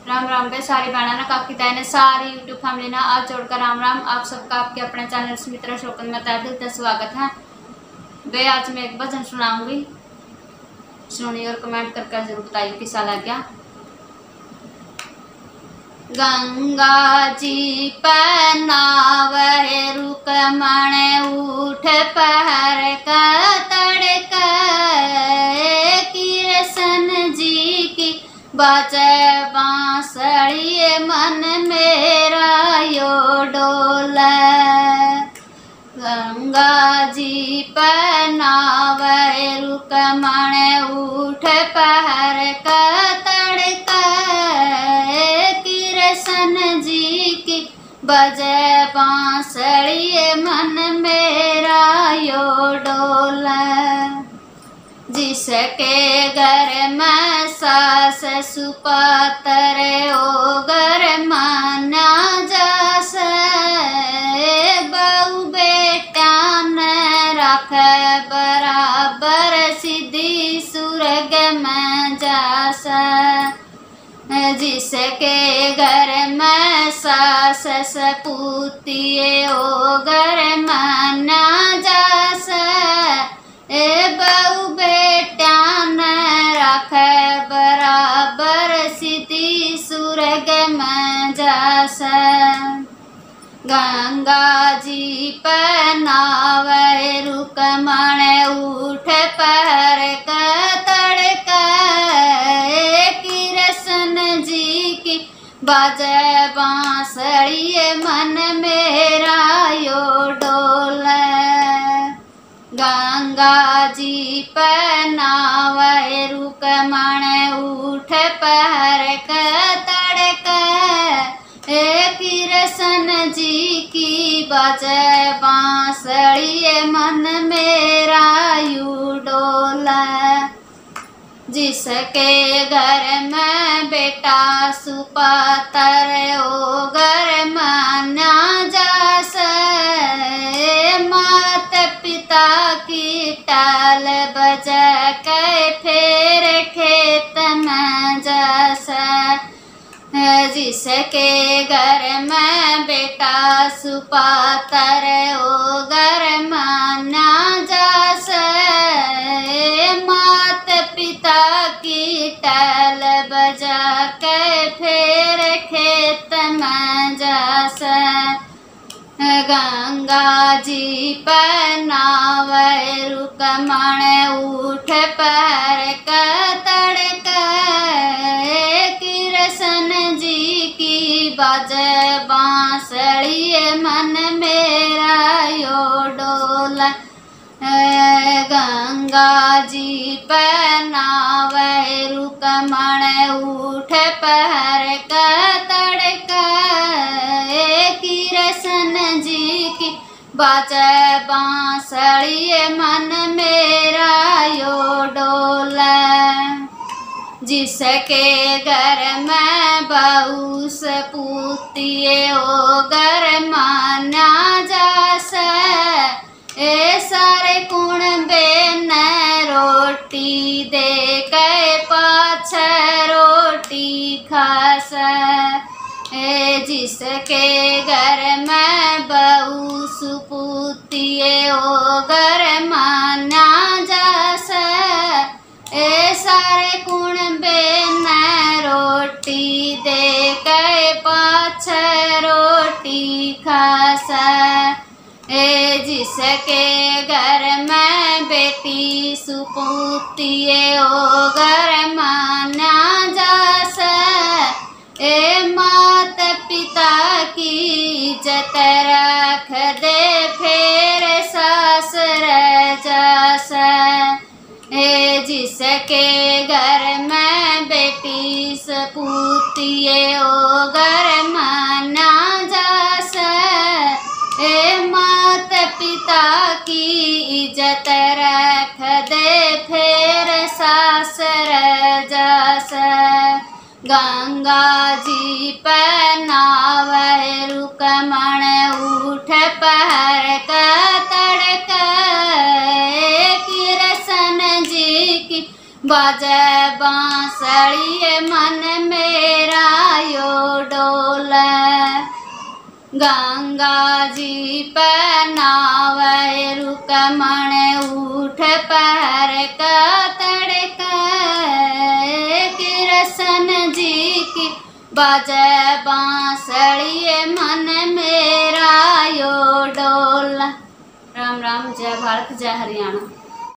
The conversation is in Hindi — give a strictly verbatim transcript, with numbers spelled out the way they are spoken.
राम राम बे सारी बहना ना काकी ताई ने सारी यूट्यूब फैमिली ना आज जोड़कर राम राम आप सबका आपके अपने चैनल सुमित्रा शोकन में तहे दिल से स्वागत है। बे आज मैं एक भजन सुनाऊंगी, सुनिए और कमेंट करके जरूर बताइए कैसा लग गया। गंगा जी पर नावै रुकमण उठ पहर का तड़का, कृष्ण जी की बाजे बांसुरी मन मेरा यो डोले। गंगा जी पर नावै रुकमण उठ पहर का तड़का, कृष्ण जी की बजे बांसुरी मन मेरा यो डोले। जिसके घर में सास सुपातर ओ घर माना जासे, बहु बेटा न रख बराबर सीधी सुरग में जासे। जिसके घर में सास सपूती ओ घर माना जासे, ए बहु बेटा न रख बराबर सीधी सुरग में जासे। गंगा जी पर नावै रुकमण उठ पहर का तड़का, कृष्ण जी की बाजे बांसुरी मन मेरा यो डोले। गंगा जी पर नावै रुकमण उठ पहर का तड़का, कृष्ण जी की बाजे बांसुरी मन मेरा यू डोले। जिसके घर में बेटा सुपातर ओ घर माना जासे, मात पिता की टाल बजा के फेर खेत में जासे। जिसके घर में बेटा सुपातर ओ घर माना जासे, मात पिता की टाल बजा के फेर खेत में जासे। गंगा जी पर नावै रुकमण उठ पहर का तड़का, कृष्ण जी की बाजे बांसुरी मन मेरा यो डोला। गंगा जी पर नावै रुकमण उठ पहर का तड़का, कृष्ण जी की बाजे बांसुरी मन मेरा यो डोले। जिसके घर में बहू सपूती ओ घर माना जासे, ए सारे कुणबे न रोटी दे के पाछे रोटी खासे। ए जिसके घर में बहू सुपूती ओ घर माना जासे, ए सारे कुणबे न रोटी दे के पाछे रोटी खासे। ए जिसके घर में बेटी सुपूती ओ घर माना जासे, ए मात पिता की इज्जत रख दे फेर सासुर जासे। ए जिसके घर में बेटी सपूती ओ घर माना जासे, ए मात पिता की इज्जत रख दे फेर सासुर जासे। गंगा जी पर नावै रुकमण उठ पहर का तड़का, कृष्ण जी की बाजे बांसुरी मन मेरा गंगा जी पनावे रुकमण उठ पैर कतड़क कृष्ण जी की बाजे बांसुरी मन मेरा यो डोला। राम राम, जय भारत, जय हरियाणा।